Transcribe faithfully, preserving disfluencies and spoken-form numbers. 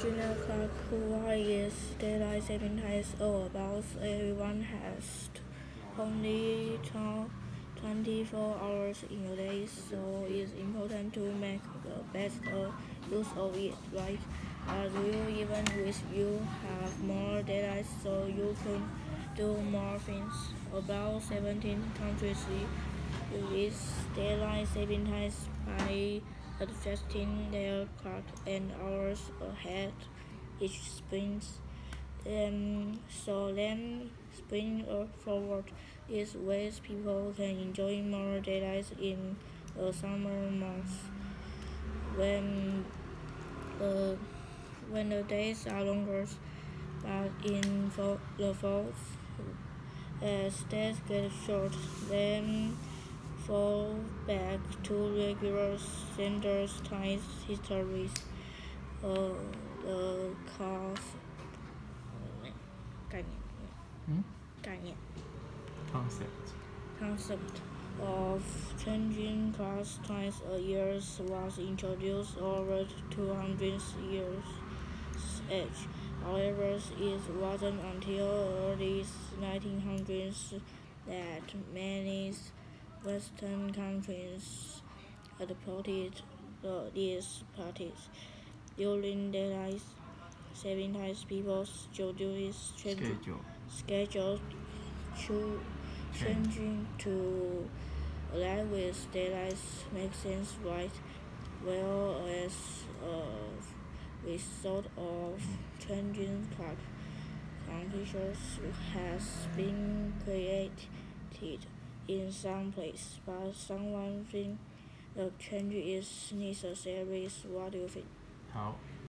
China Kakua is daylight saving time all about everyone has only twenty-four hours in a day, so it's important to make the best uh, use of it, right? Uh, do you even wish you have more daylight so you could do more things? About seventeen countries use daylight saving times by adjusting their clock and hours ahead each spring. Um, so then, spring forward is ways people can enjoy more daylight in the summer months when the when the days are longer. But in fall, the fall, as days get short, then fall back to regular standard time histories. Uh, the cause 概念嗯概念 concept concept of changing class times a year was introduced over two hundred years age. However, it wasn't until early nineteen hundreds that many Western countries adopted uh, these practices. During daylight saving times, people's schedule schedule schedule to change. changing to align with daylight makes sense, right? Well as a result of changing clock conditions has been created in some places, but someone think the change is necessary. What do you think? 好。